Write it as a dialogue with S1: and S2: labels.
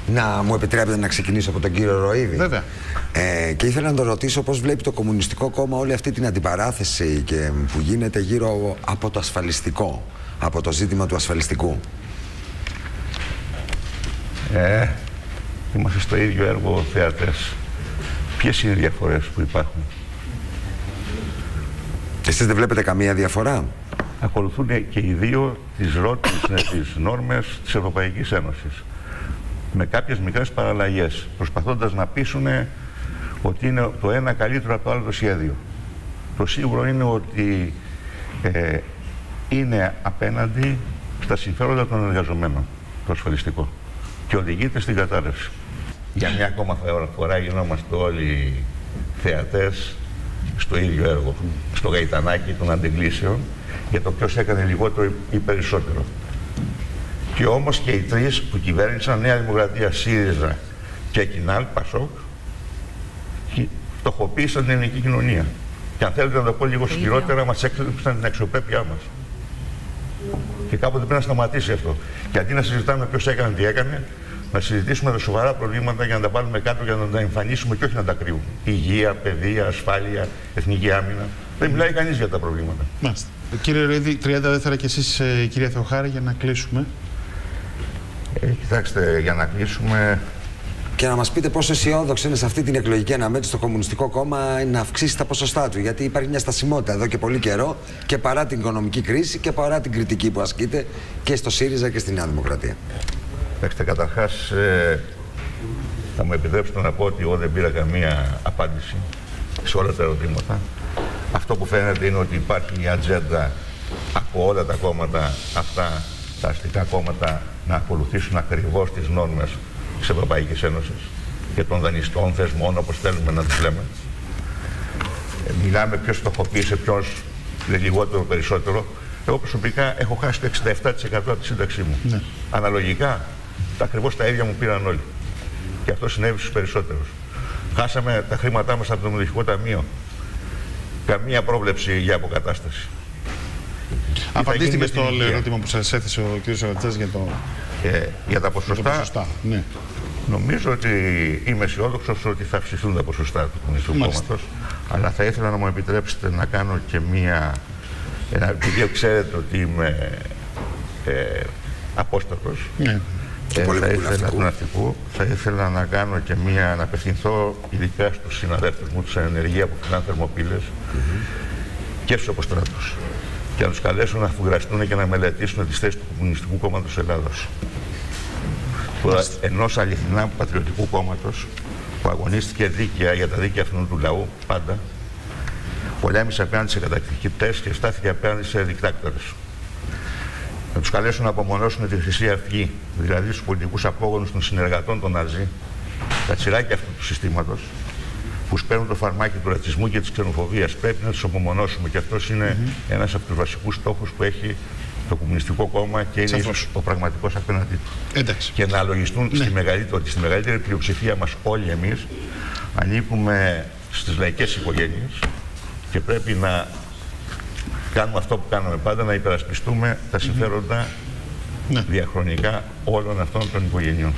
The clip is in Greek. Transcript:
S1: Να μου επιτρέπετε να ξεκινήσω από τον κύριο Ροΐδη.
S2: Βέβαια.
S1: Και ήθελα να τον ρωτήσω πώς βλέπει το Κομμουνιστικό Κόμμα όλη αυτή την αντιπαράθεση που γίνεται γύρω από το ασφαλιστικό, από το ζήτημα του ασφαλιστικού.
S3: Είμαστε στο ίδιο έργο θεατές. Ποιες είναι οι διαφορές που υπάρχουν?
S1: Εσείς δεν βλέπετε καμία διαφορά?
S3: Ακολουθούν και οι δύο τις νόρμες της Ευρωπαϊκής Ένωσης. Με κάποιες μικρές παραλλαγές, προσπαθώντας να πείσουν ότι είναι το ένα καλύτερο από το άλλο το σχέδιο. Το σίγουρο είναι ότι είναι απέναντι στα συμφέροντα των εργαζομένων, το ασφαλιστικό, και οδηγείται στην κατάρρευση. Για μια ακόμα φορά γινόμαστε όλοι θεατές στο ίδιο έργο, στο γαϊτανάκι των αντιγκλήσεων, για το ποιος έκανε λιγότερο ή περισσότερο. Και όμως και οι τρεις που κυβέρνησαν, Νέα Δημοκρατία, ΣΥΡΙΖΑ και ΚΙΝΑΛ, ΠΑΣΟΚ, φτωχοποίησαν την ελληνική κοινωνία. Και αν θέλετε να το πω λίγο σκληρότερα, μας έκλειψαν την αξιοπρέπειά μας. Και κάποτε πρέπει να σταματήσει αυτό. Και αντί να συζητάμε ποιος έκανε τι έκανε, να συζητήσουμε τα σοβαρά προβλήματα για να τα βάλουμε κάτω, για να τα εμφανίσουμε και όχι να τα κρύβουμε. Υγεία, παιδεία, ασφάλεια, εθνική άμυνα. Δεν μιλάει κανείς για τα προβλήματα.
S2: Μάλιστα. Κύριε Ροΐδη, 30 δεύτερα και εσείς, κυρία Θεοχάρη, για να κλείσουμε.
S3: Κοιτάξτε, για να κλείσουμε.
S1: Και να μας πείτε πόσο αισιόδοξο είναι σε αυτή την εκλογική αναμέτρηση το Κομμουνιστικό Κόμμα να αυξήσει τα ποσοστά του. Γιατί υπάρχει μια στασιμότητα εδώ και πολύ καιρό, και παρά την οικονομική κρίση και παρά την κριτική που ασκείται και στο ΣΥΡΙΖΑ και στη Νέα Δημοκρατία.
S3: Κοιτάξτε, καταρχάς, θα μου επιτρέψετε να πω ότι εγώ δεν πήρα καμία απάντηση σε όλα τα ερωτήματα. Αυτό που φαίνεται είναι ότι υπάρχει η ατζέντα από όλα τα κόμματα αυτά, τα αστικά κόμματα, να ακολουθήσουν ακριβώς τις νόρμες της Ευρωπαϊκής Ένωσης και των δανειστών θεσμών, όπως θέλουμε να τους λέμε. Μιλάμε ποιος στοχοποίησε, ποιος λιγότερο περισσότερο. Εγώ προσωπικά έχω χάσει το 67% από τη σύνταξή μου. Ναι. Αναλογικά, ακριβώς τα ίδια μου πήραν όλοι. Και αυτό συνέβη στους περισσότερους. Χάσαμε τα χρήματά μας από το Νομισματικό Ταμείο. Καμία πρόβλεψη για αποκατάσταση.
S2: Απαντήστε στο ερώτημα που σας έθεσε ο κ. Σαρατζάς
S3: για τα ποσοστά. Ναι. Νομίζω ότι είμαι αισιόδοξος ότι θα αυξηθούν τα ποσοστά του Κομμουνιστικού Κόμματος. Αλλά θα ήθελα να μου επιτρέψετε να κάνω και μία. Επειδή ξέρετε ότι είμαι απόστατος. Ναι. Θα ήθελα να κάνω και να απευθυνθώ ειδικά στους συναδέλφους μου, τους ενεργεία που φυλάνε θερμοπύλες και στους αποστράτους, και να τους καλέσω να αφουγκραστούν και να μελετήσουν τις θέσεις του Κομμουνιστικού Κόμματος Ελλάδος. Ενός αληθινά πατριωτικού κόμματος που αγωνίστηκε δίκαια για τα δίκαια αυτού του λαού πάντα, πολέμησε απέναντι σε κατακτητές και στάθηκε απέναντι σε δικτάτορες. Να τους καλέσουν να απομονώσουν τη Χρυσή Αυγή, δηλαδή τους πολιτικούς απόγονους των συνεργατών των Ναζί, τα τσιράκια αυτού του συστήματος, που σπέρνουν το φαρμάκι του ρατσισμού και της ξενοφοβίας. Πρέπει να τους απομονώσουμε, και αυτός είναι ένας από τους βασικούς στόχους που έχει το Κομμουνιστικό Κόμμα και είναι ίσως ο πραγματικός απέναντί του.
S2: Εντάξει.
S3: Και να αλογιστούν στη μεγαλύτερη πλειοψηφία μας όλοι εμείς ανήκουμε στις λαϊκές οικογένειες και πρέπει να κάνουμε αυτό που κάνουμε πάντα, να υπερασπιστούμε τα συμφέροντα διαχρονικά όλων αυτών των οικογενειών.